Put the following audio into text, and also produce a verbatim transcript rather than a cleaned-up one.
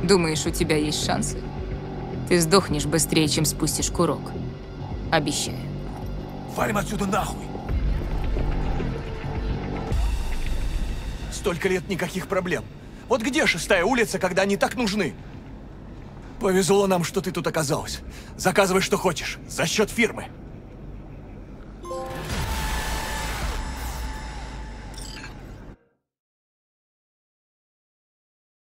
Думаешь, у тебя есть шансы? Ты сдохнешь быстрее, чем спустишь курок. Обещаю. Валим отсюда нахуй! Столько лет никаких проблем. Вот где шестая улица, когда они так нужны? Повезло нам, что ты тут оказалась. Заказывай, что хочешь. За счет фирмы.